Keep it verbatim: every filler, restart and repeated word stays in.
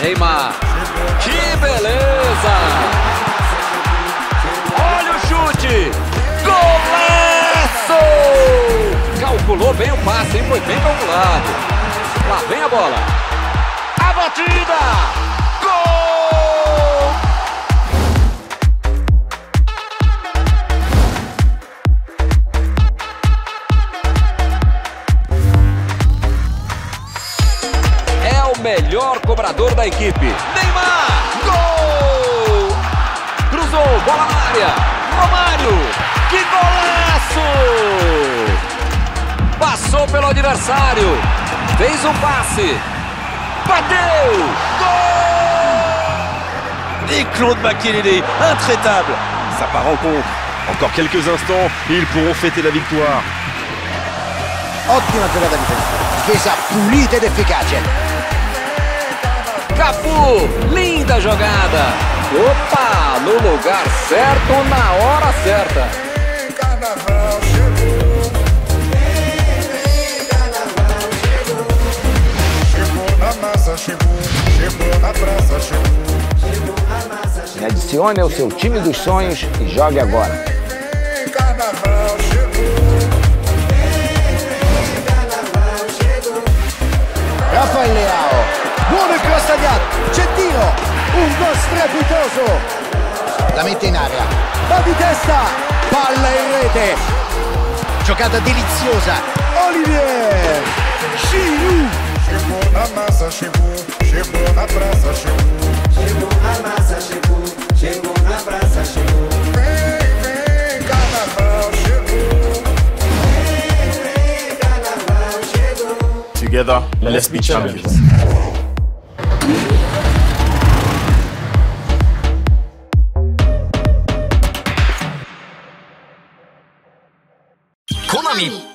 Neymar. Que beleza! Olha o chute! Golaço! Calculou bem o passe, hein? Foi bem calculado. Lá vem a bola. A batida! Gol! É o melhor cobrador da equipe. Neymar! Gol! Cruzou, bola na área. Romário! Que golaço! Passou pelo adversário. Fez um passe. Bateu! Gol! Et Claude Makélélé, intraitable. Ça part en contre. Encore quelques instants, ils pourront fêter la victoire. Ottima giocata difensiva. Difesa pulita ed efficace. Cafu! Linda jogada! Opa! No lugar certo, na hora certa. Me adicione ao seu time dos sonhos e jogue agora. Rafael Leao, buono il cross tagliato, c'è tiro, un gol strepitoso, la mette in area, va di testa, palla in rete, giocata deliziosa, Olivier Giroud. Chegou na massa, chegou, chegou na praça, chegou. Chegou na massa, chegou, chegou na praça, chegou. Vem, vem, carnaval, chegou. Vem, vem, carnaval, chegou. Together, let's be champions. Konami!